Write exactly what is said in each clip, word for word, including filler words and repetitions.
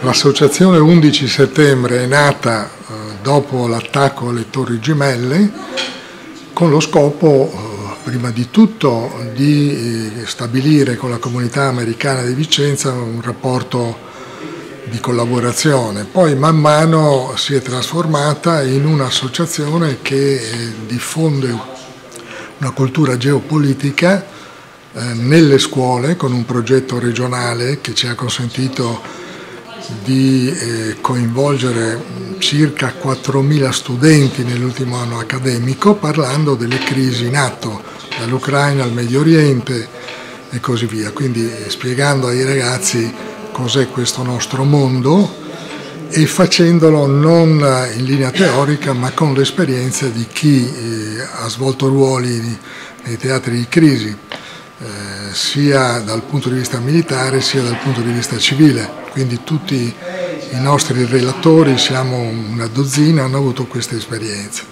L'associazione undici settembre è nata eh, dopo l'attacco alle Torri Gemelle con lo scopo, eh, prima di tutto, di eh, stabilire con la comunità americana di Vicenza un rapporto di collaborazione. Poi man mano si è trasformata in un'associazione che eh, diffonde una cultura geopolitica eh, nelle scuole con un progetto regionale che ci ha consentito di eh, coinvolgere circa quattromila studenti nell'ultimo anno accademico, parlando delle crisi in atto, dall'Ucraina al Medio Oriente e così via, quindi eh, spiegando ai ragazzi cos'è questo nostro mondo e facendolo non in linea teorica ma con l'esperienza di chi eh, ha svolto ruoli nei teatri di crisi, eh, sia dal punto di vista militare sia dal punto di vista civile. Quindi tutti i nostri relatori, siamo una dozzina, hanno avuto queste esperienze.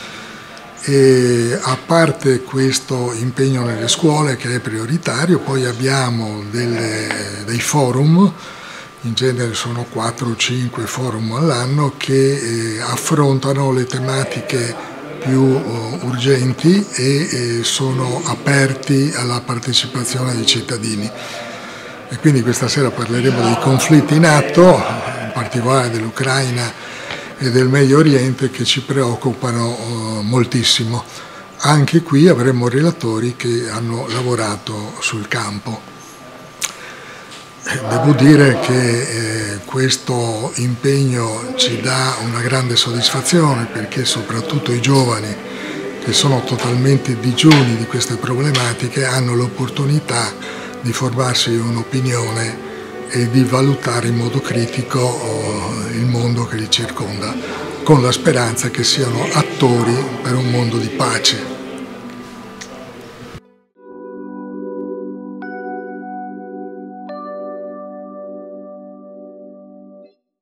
E a parte questo impegno nelle scuole che è prioritario, poi abbiamo delle, dei forum, in genere sono quattro o cinque forum all'anno, che eh, affrontano le tematiche più uh, urgenti e eh, sono aperti alla partecipazione dei cittadini. E quindi questa sera parleremo dei conflitti in atto, in particolare dell'Ucraina e del Medio Oriente, che ci preoccupano uh, moltissimo. Anche qui avremo relatori che hanno lavorato sul campo. Devo dire che eh, questo impegno ci dà una grande soddisfazione, perché soprattutto i giovani, che sono totalmente digiuni di queste problematiche, hanno l'opportunità di formarsi un'opinione e di valutare in modo critico oh, il mondo che li circonda, con la speranza che siano attori per un mondo di pace.